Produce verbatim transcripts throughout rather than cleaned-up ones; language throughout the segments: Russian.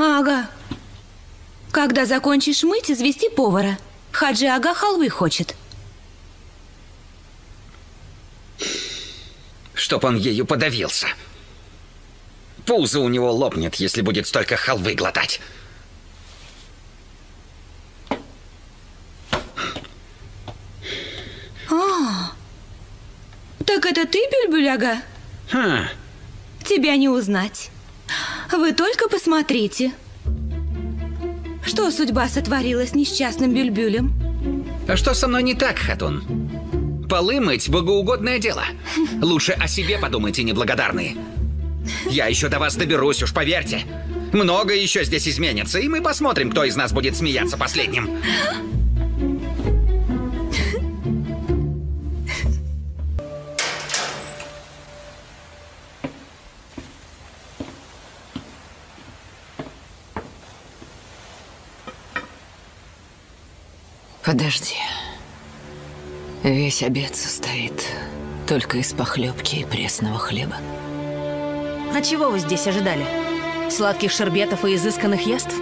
Ага. Когда закончишь мыть, извести повара. Хаджи Ага халвы хочет. Чтоб он ею подавился. Пузо у него лопнет, если будет столько халвы глотать. А, так это ты, Бюльбюль Ага? Хм. Тебя не узнать. Вы только посмотрите. Что судьба сотворила с несчастным Бюльбюлем? А что со мной не так, Хатун? Полы мыть – богоугодное дело. Лучше о себе подумайте, неблагодарные. Я еще до вас доберусь, уж поверьте. Много еще здесь изменится, и мы посмотрим, кто из нас будет смеяться последним. Подожди. Весь обед состоит только из похлебки и пресного хлеба. А чего вы здесь ожидали? Сладких шербетов и изысканных яств?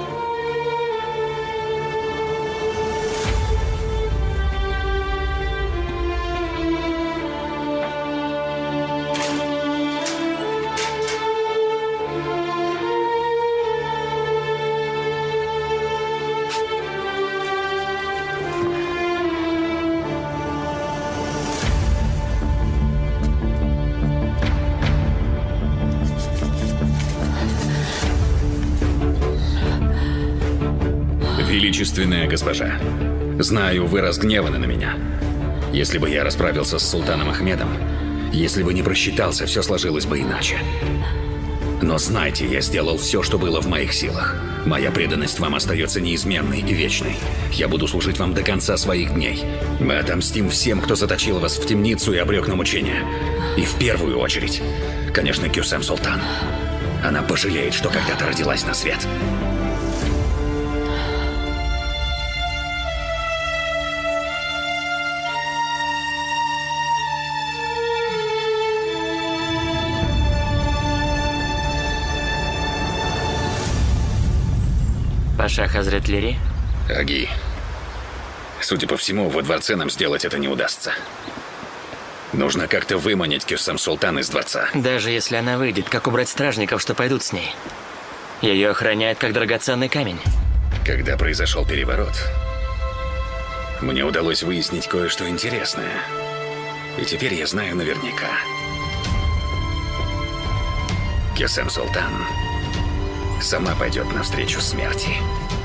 Величественная госпожа, знаю, вы разгневаны на меня. Если бы я расправился с султаном Ахмедом, если бы не просчитался, все сложилось бы иначе. Но знайте, я сделал все, что было в моих силах. Моя преданность вам остается неизменной и вечной. Я буду служить вам до конца своих дней. Мы отомстим всем, кто заточил вас в темницу и обрек на мучения. И в первую очередь, конечно, Кюсем Султан. Она пожалеет, что когда-то родилась на свет. Паша Хазрет Лири? Аги, судя по всему, во дворце нам сделать это не удастся. Нужно как-то выманить Кюсем Султан из дворца. Даже если она выйдет, как убрать стражников, что пойдут с ней? Ее охраняет как драгоценный камень. Когда произошел переворот, мне удалось выяснить кое-что интересное. И теперь я знаю наверняка. Кюсем Султан сама пойдет навстречу смерти.